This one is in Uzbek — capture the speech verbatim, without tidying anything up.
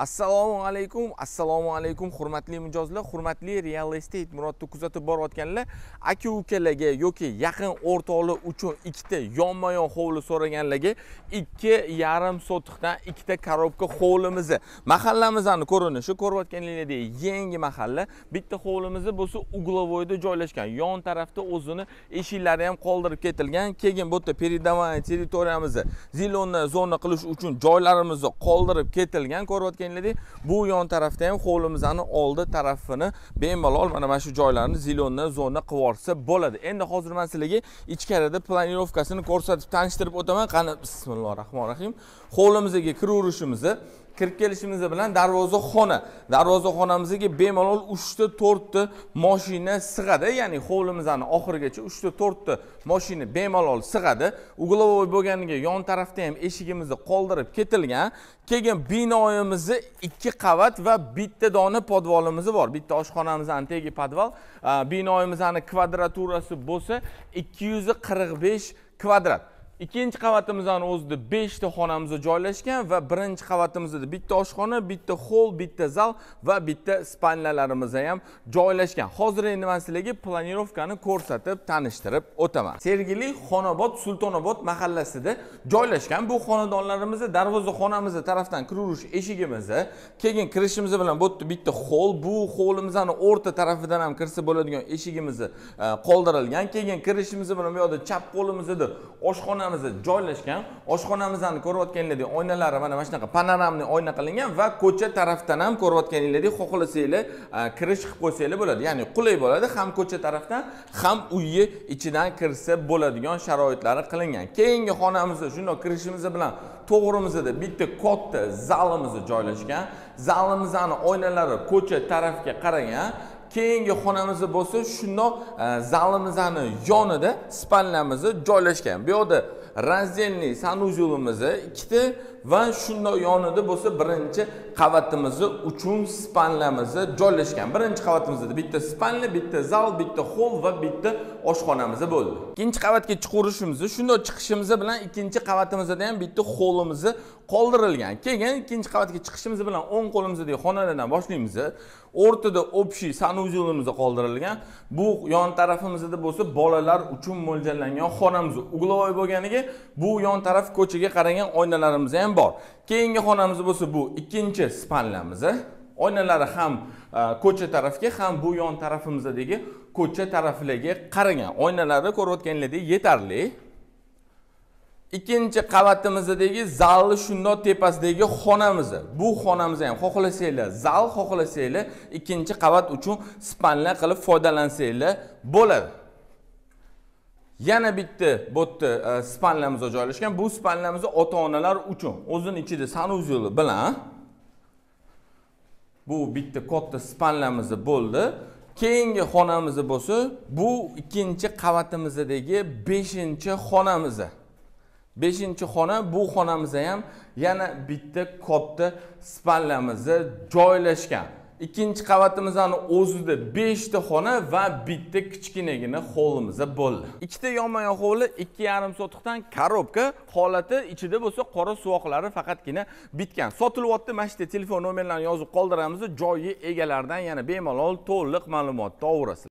Assalomu alaykum, assalomu alaykum hurmatli mijozlar, hurmatli real estate Murodni kuzatib borayotganlar, aka-ukalarga yoki yaqin o'rtoqlar uchun ikkita yonma-yon hovli so'raganlarga ikki yarim sotiqdan ikkita korobka hovlimizni, mahallamizni ko'rinishi ko'rayotganlaringlardek yangi mahalla, bitta hovlimizni bo'lsa Uglovoyda joylashgan. Yon tarafda o'zini eshiklari ham qoldirib ketilgan. Keyin bu yerda передовая territoriyamizni zilonni zona qilish uchun joylarimizni qoldirib ketilgan. Ko'rayotgan bu yon tarafda ham hovlimizning oldi tarafini bemalol mana mana shu joylarni zilonni zona qilib yuborsa bo'ladi. Endi hozir men sizlarga ichkarida planirovkasini ko'rsatib tanishtirib o'taman. Qani bismillahirrohmanirrohim. Hovlimizga kiraverishimizni kirib kelishimiz bilan darvozaxona. Darvozaxonamizga bemalol uch ta to'rt ta mashina sig'adi. Ya'ni hovlimizning oxirigacha uch ta to'rt ta mashina bemalol sig'adi. Uglovoy bo'lganiga yon tarafda ham eshigimizni qoldirib ketilgan. Keyin binoyimizni ikki qavat va bitta dona podvalimiz bor. Bitta oshxonamizning tegi podval. Binoyimizning kvadraturasi bo'lsa ikki yuz qirq besh kvadrat. Ikkinchi qavatimizning o'zida besh ta xonamiz joylashgan va birinchi qavatimizda bitta oshxona, bitta hol, bitta zal va bitta spalnalarimiz ham joylashgan. Hozir endi men sizlarga planirovkani ko'rsatib, tanishtirib o'taman. Sergeli Xonobod, Sultonobod mahallasida joylashgan bu xonadonlarimizni darvozaxonamiz tarafdan kiraverish eshigimizni, keyin kirishimiz bilan bu yerda bitta hol, bu holimizning o'rta tarafidan ham kirsa bo'ladigan eshigimizni qoldirilgan. Keyin kirishimiz bilan bu yerda chap qo'limizda oshxona joylashgan. Oshxonamizni ko'rayotganlaringdek oynalari mana mana shunaqa panoramli oyna qilingan va ko'cha tarafdan ham ko'rayotganlaringdek xohlasanglar kirish qilib qo'ysanglar bo'ladi. Ya'ni qulay bo'ladi, ham ko'cha tarafdan, ham uyni ichidan kirsa bo'ladigan sharoitlari qilingan. Keyingi xonamizda shunday kirishimiz bilan to'g'rimizda bitta katta zalimiz joylashgan. Zalimizning oynalari ko'cha tarafga qaragan. Keyingi xonamizda bo'lsa shundoq zalimizning yonida spalnamiz joylashgan. Bu yerda razdelniy sanuzyulimiz ikkita va shundoq yonida bo'lsa birinchi qavatimiz uchun spalnamiz joylashgan. Birinchi qavatimizda bitta spalna, bitta zal, bitta hol va bitta oshxonamiz bo'ldi. Ikkinchi qavatga chiqarishimiz, shundoq chiqishimiz bilan ikkinchi qavatimizda ham bitta holimiz qoldirilgan. Keyin ikkinchi qavatga chiqishimiz bilan o'ng qo'limizdagi xonalardan boshlaymiz. O'rtada общий sanuzyulimiz qoldirilgan. Bu yon tarafimizda bo'lsa bolalar uchun mo'ljallangan xonamiz. Uglovoy bo'lganiga bu yon taraf ko'chaga qaragan oynalarimiz ham bor. Keyingi xonamiz bo'lsa bu ikkinchi spalnamiz. Oynalari ham ko'cha tarafga, ham bu yon tarafimizdagi ko'cha taraflarga qaragan. Oynalari ko'rayotganlaringdek yetarli. Ikkinchi qavatimizdagi zalni shundoq tepasidagi xonamiz. Bu xonamiz ham xohlasanglar zal, xohlasanglar ikkinchi qavat uchun spalna qilib foydalansanglar bo'ladi. Yana bitta bu yerda spalnamiz joylashgan. Bu spalnamiz ota-onalar uchun o'zining ichida sanuzyuli bilan bu bitta katta spalnamiz bo'ldi. Keyingi xonamiz bo'lsa bu ikkinchi qavatimizdagi beshinchi xonamiz. beshinchi xona, bu xonamizda ham yana bitta katta spalnamiz joylashgan. Ikkinchi qavatimizning o'zida besh ta xona va bitta kichkinagina hovlimiz bo'ldi. Ikkita yonma-yon hovli ikki yarim sotiqdan korobka holati, ichida bo'lsa qora suvoqlari faqatgina bitgan. Sotilyapti. Mana shu telefon nomerlarini yozib qoldiramiz. Joyi egalaridan yana bemalol to'liq ma'lumot olaverasizlar.